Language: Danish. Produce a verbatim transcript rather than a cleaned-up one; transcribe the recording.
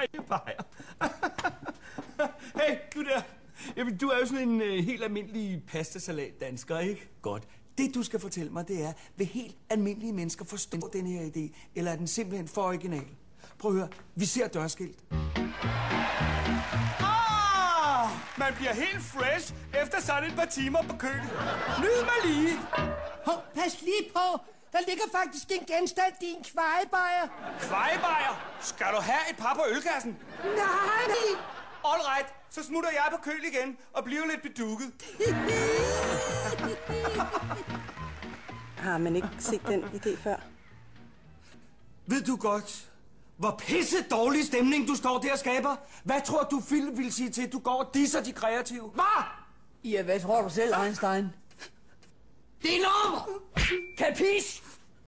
Kvejebajer. Hey, du der. Jamen, du er jo sådan en uh, helt almindelig pastasalat-dansker, ikke? Godt. Det, du skal fortælle mig, det er, vil helt almindelige mennesker forstå den her idé, eller er den simpelthen for original? Prøv at høre. Vi ser dørskilt. Ah! Man bliver helt fresh efter sådan et par timer på køl. Nyd mig lige. Hov, pas lige på. Der ligger faktisk en genstand i en kvejebajer. Kvejebajer? Skal du have et par på ølkassen? Nej! All right, så smutter jeg på køl igen og bliver lidt bedukket. Har man ikke set den idé før? Ved du godt, hvor pisse dårlig stemning du står der og skaber? Hvad tror du, Phil vil sige til, at du går og disser de kreative? Hvad? Ja, hvad tror du selv, Einstein? Det er nummer! Kapis?